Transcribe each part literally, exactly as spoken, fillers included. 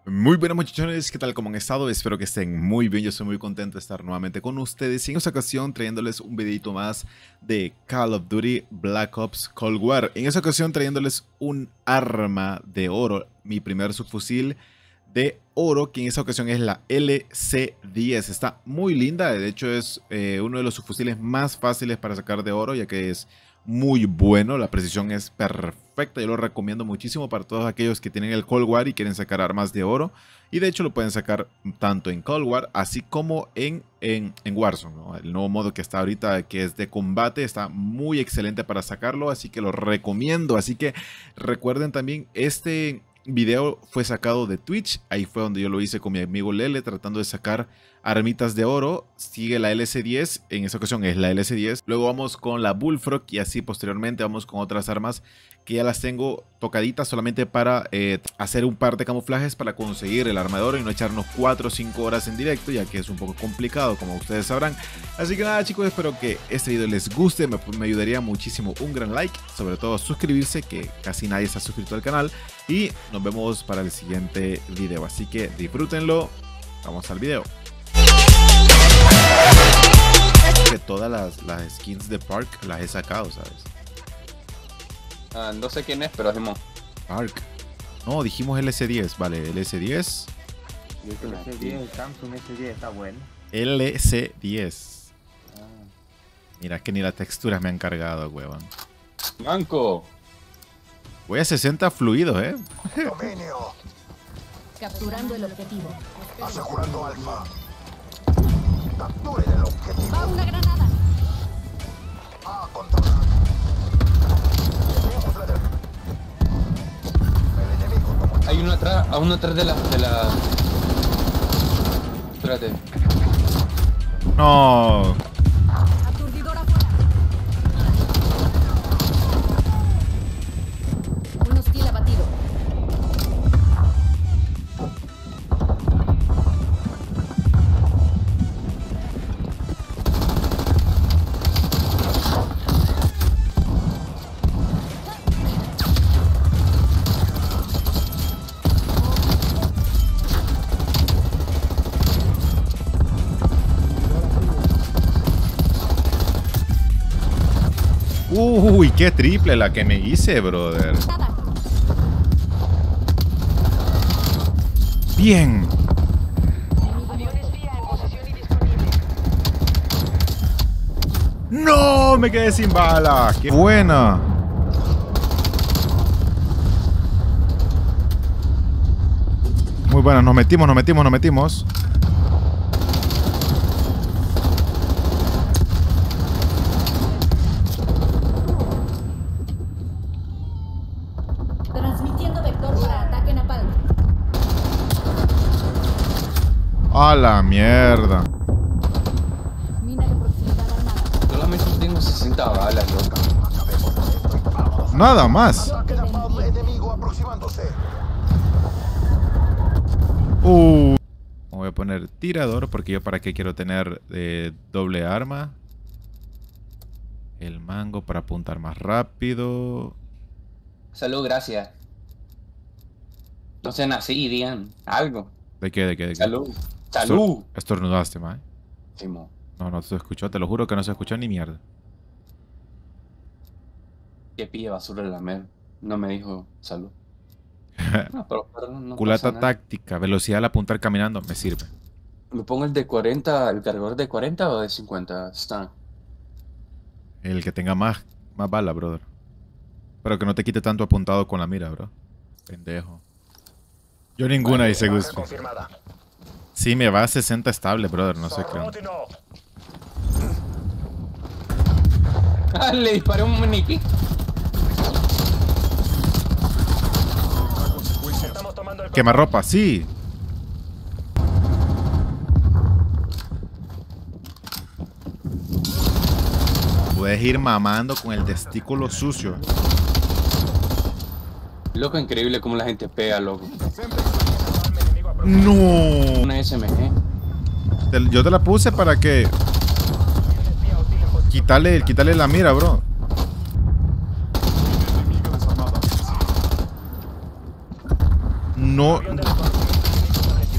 Muy buenas muchachones, ¿qué tal? ¿Cómo han estado? Espero que estén muy bien, yo estoy muy contento de estar nuevamente con ustedes y en esta ocasión trayéndoles un videito más de Call of Duty Black Ops Cold War. En esta ocasión trayéndoles un arma de oro, mi primer subfusil de oro, que en esta ocasión es la L C diez. Está muy linda, de hecho es eh, uno de los subfusiles más fáciles para sacar de oro, ya que es muy bueno, la precisión es perfecta, yo lo recomiendo muchísimo para todos aquellos que tienen el Cold War y quieren sacar armas de oro, y de hecho lo pueden sacar tanto en Cold War así como en, en, en Warzone, ¿no? El nuevo modo que está ahorita, que es de combate, está muy excelente para sacarlo, así que lo recomiendo. Así que recuerden también, este video fue sacado de Twitch, ahí fue donde yo lo hice con mi amigo Lele, tratando de sacar armitas de oro. Sigue la L C diez, en esta ocasión es la L C diez, luego vamos con la Bullfrog y así posteriormente vamos con otras armas que ya las tengo tocaditas solamente para eh, hacer un par de camuflajes para conseguir el arma de oro y no echarnos cuatro o cinco horas en directo, ya que es un poco complicado, como ustedes sabrán. Así que nada, chicos, espero que este video les guste, me, me ayudaría muchísimo un gran like, sobre todo suscribirse, que casi nadie está suscrito al canal, y nos vemos para el siguiente video, así que disfrútenlo. Vamos al video. Que todas las, las skins de Park las he sacado, ¿sabes? Ah, no sé quién es, pero hacemos Park. No, dijimos L C diez, vale, L C diez. El S diez, el Samsung S diez está bueno. L C diez. Ah. Mira que ni las texturas me han cargado, huevón. Manco. Voy a sesenta fluidos, eh. Dominio. Capturando el objetivo. Asegurando alfa. Capturen el objetivo. ¡Va una granada! A controlar. El enemigo tomó. Hay uno atrás, a uno atrás de la, de la. Espérate. No. Aturdidor afuera. Un hostil abatido. Uy, qué triple la que me hice, brother. Nada. Bien. Avión espía en posición y disponible. No, me quedé sin bala. Qué buena. Muy buena, nos metimos, nos metimos, nos metimos. Transmitiendo vector para ataque napalm. A la mierda. Mina de proximidad armada. Solamente tengo sesenta balas, loca. Nada más. Ataque napalm enemigo aproximándose. Uh. Voy a poner tirador porque yo para qué quiero tener eh, doble arma. El mango para apuntar más rápido. Salud, gracias. No sean así, digan algo. ¿De qué? ¿De qué? ¿De qué? Salud. Salud. Estor- Estornudaste, mae. Simo. No, no se escuchó, te lo juro que no se escuchó ni mierda. Que pille basura en la mer. No me dijo salud. No, pero, pero no Culata pasa nada. táctica, velocidad al apuntar caminando, me sirve. ¿Me pongo el de cuarenta, el cargador de cuarenta o de cincuenta? Está. El que tenga más, más bala, brother. Pero que no te quite tanto apuntado con la mira, bro. Pendejo. Yo ninguna, dice Baja Gusto. confirmada. Sí, me va a sesenta estable, brother, no sé qué. Rodino. Ah, le disparé un maniquí. Estamos tomando el Quemarropa, sí. Puedes ir mamando con el testículo sucio. Loco, increíble cómo la gente pega, loco. No. Una S M G. Te- Yo te la puse para que quitarle, quitarle la mira, bro. No.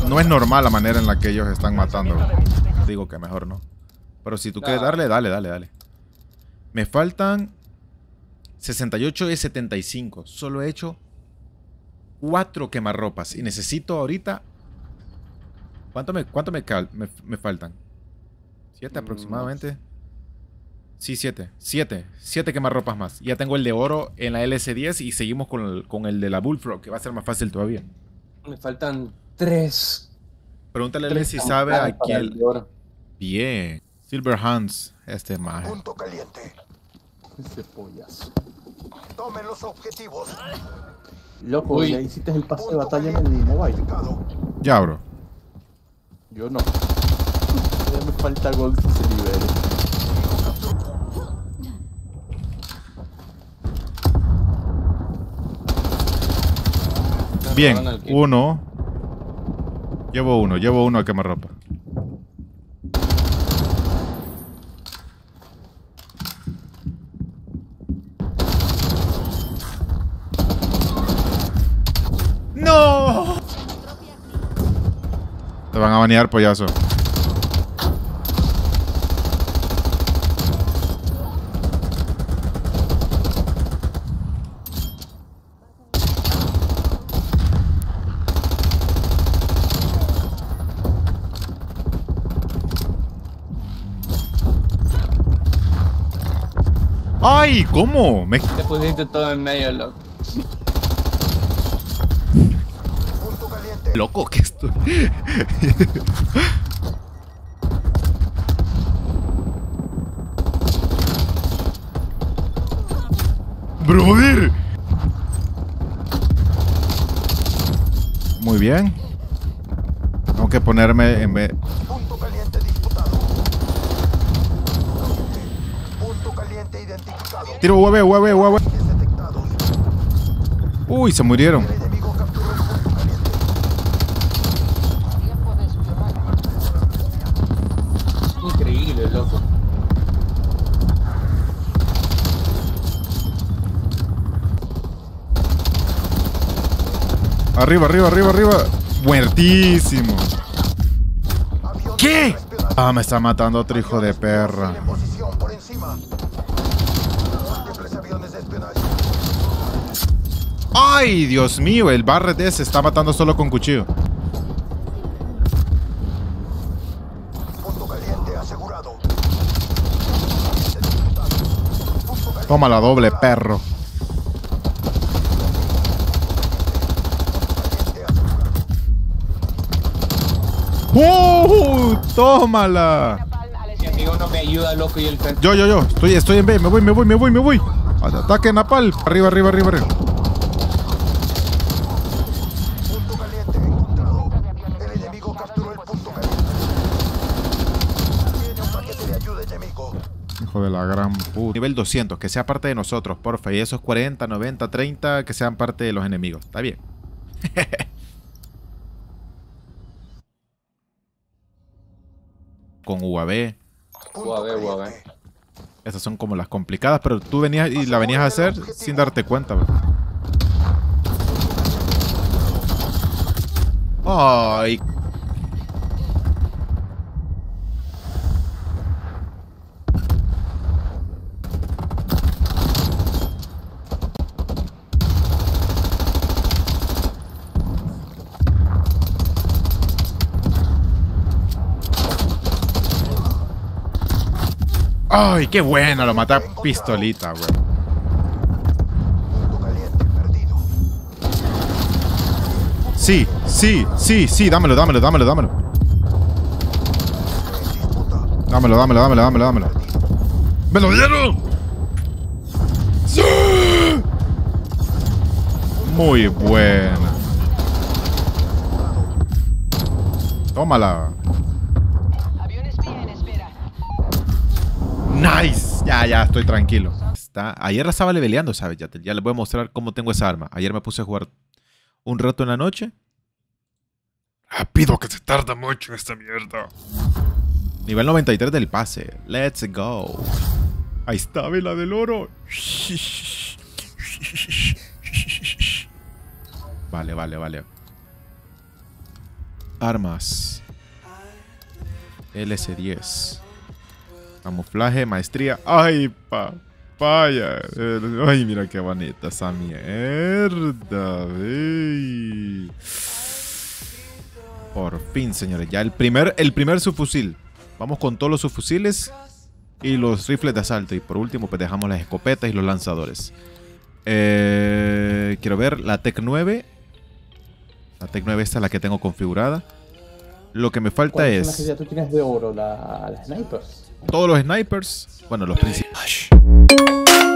no es normal la manera en la que ellos están matando. Digo que mejor no. Pero si tú quieres darle, dale, dale, dale. Me faltan sesenta y ocho de setenta y cinco. Solo he hecho cuatro quemarropas. Y necesito ahorita... ¿Cuánto me, cuánto me, cal, me, me faltan? ¿Siete aproximadamente? Sí, siete. Siete. Siete quemarropas más. Ya tengo el de oro en la L S diez y seguimos con el, con el de la Bullfrog, que va a ser más fácil todavía. Me faltan tres. Pregúntale a él tres si sabe a para quién... el de oro. Bien. Silver Hands. Este maje. Punto caliente. Ese pollazo. Tomen los objetivos. Loco, Uy. ya hiciste el pase de Punto batalla en el caliente mobile. identificado. Ya, bro. Yo no. Ya me falta gold que se libere. Me Bien. robaron el kit. Uno. Llevo uno. Llevo uno a quemarropa. ¡No! Te van a banear, pollazo. ¡Ay! ¿Cómo? Me... Te pusiste todo en medio, loco. Punto caliente. Loco que estoy. Brother. Muy bien. Tengo que ponerme en vez. Punto caliente disputado. Punto caliente identificado. Tiro hueve, hueve, hueve. Detectados. Uy, se murieron. El enemigo capturó el punto caliente. Increíble, loco. Arriba, arriba, arriba, arriba. Muertísimo. Avión ¿Qué? de espionaje. Ah, me está matando otro hijo de perra. En posición por encima. Múltiples aviones de espionaje. Ay, Dios mío, el Barret ese está matando solo con cuchillo. Punto caliente asegurado. Toma la doble, perro. ¡Uh! ¡Tómala! Mi amigo no me ayuda, loco, y el frente. Yo, yo, yo. Estoy, estoy en B. Me voy, me voy, me voy, me voy. Ataque Napal. Arriba, arriba, arriba, arriba. Punto caliente encontrado. El enemigo capturó el punto caliente. Tiene un paquete de ayuda enemigo. Hijo de la gran puta. Nivel doscientos, que sea parte de nosotros, porfa. Y esos cuarenta, noventa, treinta, que sean parte de los enemigos. Está bien. Con U A V. Punto U A V, U A V. caliente. Esas son como las complicadas, pero tú venías y la venías a hacer sin darte cuenta, bro. Ay. Ay, qué bueno, lo maté a pistolita, güey. Punto caliente perdido. Sí, sí, sí, sí, dámelo, dámelo, dámelo, dámelo. En disputa. Dámelo, dámelo, dámelo, dámelo, dámelo. ¡Me lo dieron! ¡Sí! Muy buena. Tómala. Avión espía en espera. Nice. Ya, ya, estoy tranquilo. Está... Ayer la estaba leveleando, ¿sabes? Ya, te- ya les voy a mostrar cómo tengo esa arma. Ayer me puse a jugar un rato en la noche. Rápido, que se tarda mucho en esta mierda. Nivel noventa y tres del pase. Let's go. Ahí está, ve la del oro. Vale, vale, vale. Armas. L S diez. Camuflaje, maestría. ¡Ay, papaya! ¡Ay, mira qué bonita esa mierda! ¡Ey! Por fin, señores. Ya el primer, el primer subfusil. Vamos con todos los subfusiles y los rifles de asalto. Y por último, pues dejamos las escopetas y los lanzadores. Eh, quiero ver la Tec nueve. La Tec nueve esta es la que tengo configurada. Lo que me falta ¿Cuáles son las que es ya tú tienes de oro? La, las snipers. todos los snipers. Bueno, los principales.